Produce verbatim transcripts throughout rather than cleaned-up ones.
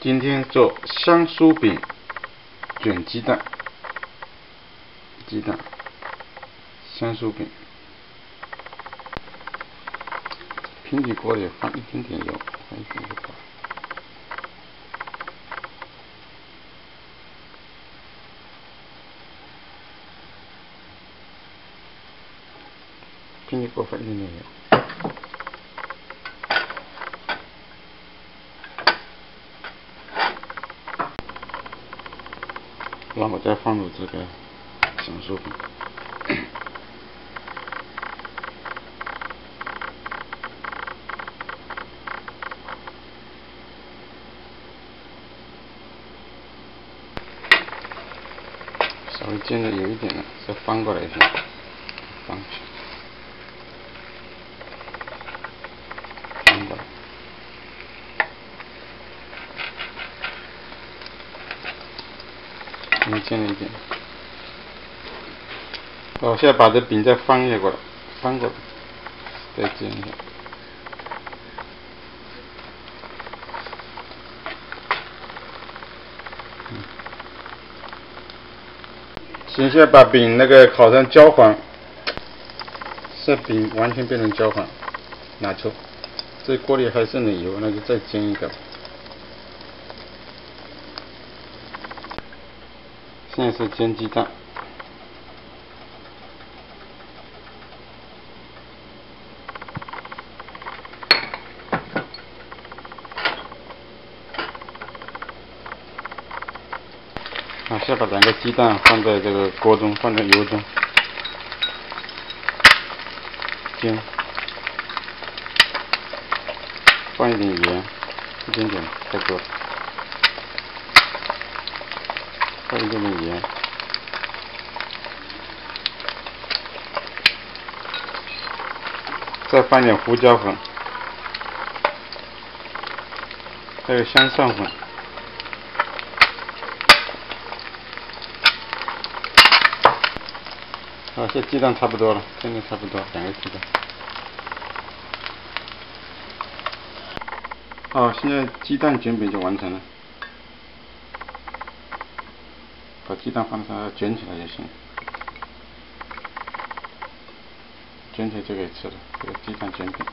今天做香酥饼卷鸡蛋，鸡蛋香酥饼。平底锅里放一点点油，放一点就好。平底锅放一点点油。 然后我再放入这个香酥饼，稍微煎的有一点了，再翻过来一下，翻去，翻过来。 嗯，煎了一点。哦，现在把这饼再翻一下过来，翻过来，再煎一下。嗯。现在把饼那个烤成焦黄，这饼完全变成焦黄，拿出。这锅里还剩点油，那就再煎一个。 现在是煎鸡蛋，好，先把两个鸡蛋放在这个锅中，放在油中煎，放一点盐，一点点，太多了，放一点点盐。 再放点胡椒粉，还有香蒜粉。好，现在鸡蛋差不多了，现在差不多两个鸡蛋。好，现在鸡蛋卷饼就完成了。把鸡蛋放上卷起来就行。 卷起来就可以吃了，这个鸡蛋卷饼。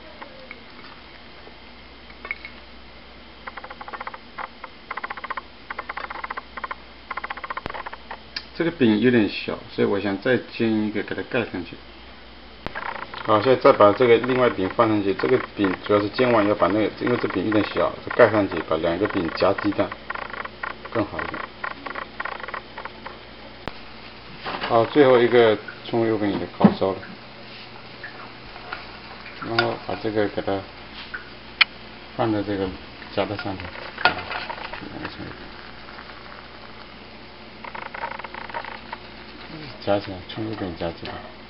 这个饼有点小，所以我想再煎一个，给它盖上去。好，现在再把这个另外饼放上去。这个饼主要是煎完要把那个，因为这饼有点小，就盖上去，把两个饼夹鸡蛋，更好一点。好，最后一个葱油饼也烤熟了。 然后把这个给它放在这个夹在上面，啊，夹起来，葱油饼夹起来。